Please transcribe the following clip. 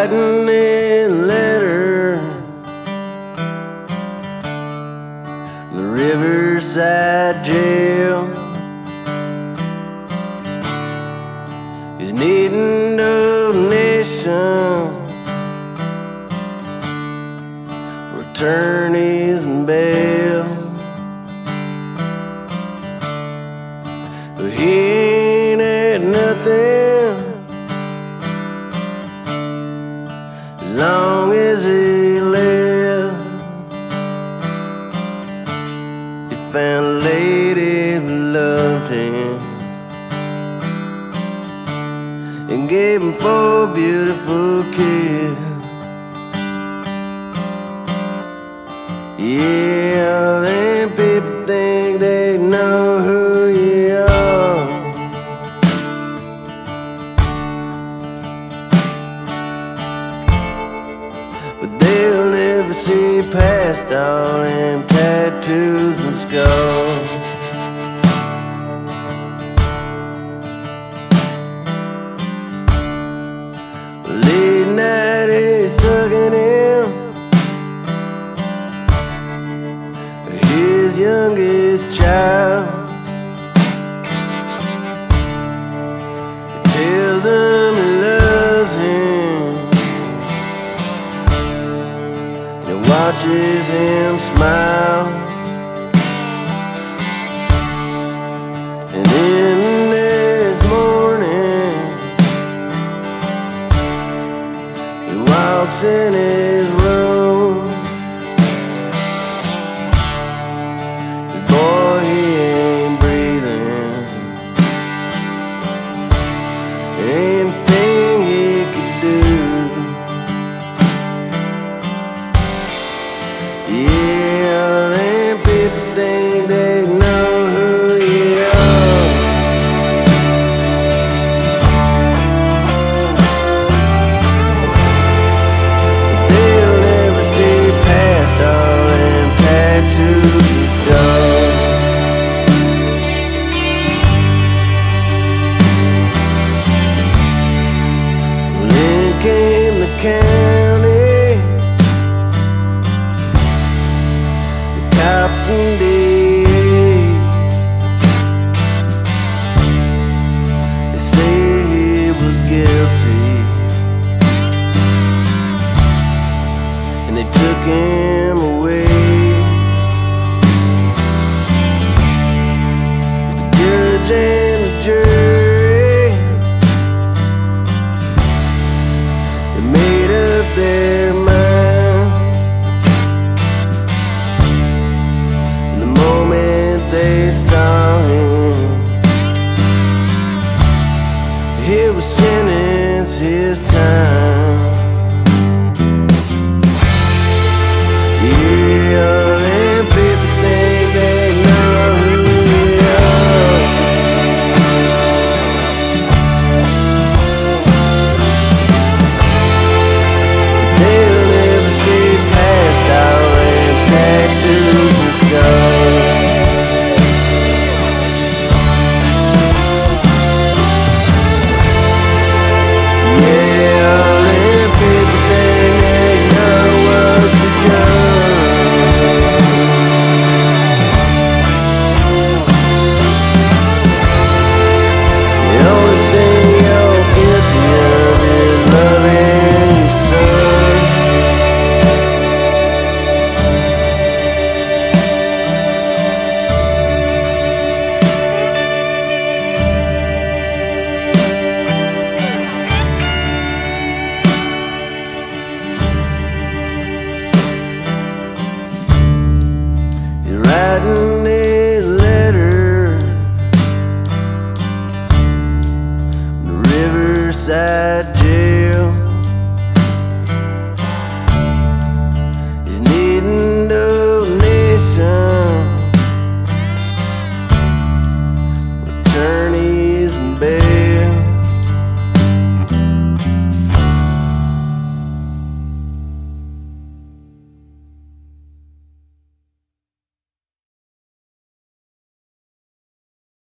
writing a letter, the Riverside jail. He's needing donation for attorneys and bail, but he ain't had nothing as long as he lived. He found a lady who loved him and gave him 4 beautiful kids. Yeah, them people think they know who you are, but they'll never see past all them tattoos and scars. Late night is tugging him, his youngest child. He tells him he loves him, and he watches him smile. And then the next morning he walks in his room. Boy, he ain't breathing. Anything he could do. Yeah, them people think they know who you are, but they'll never see past all them tattoos and scars. Came the county, the cops and DA, they say he was guilty, and they took him away. The judge and the jury made up their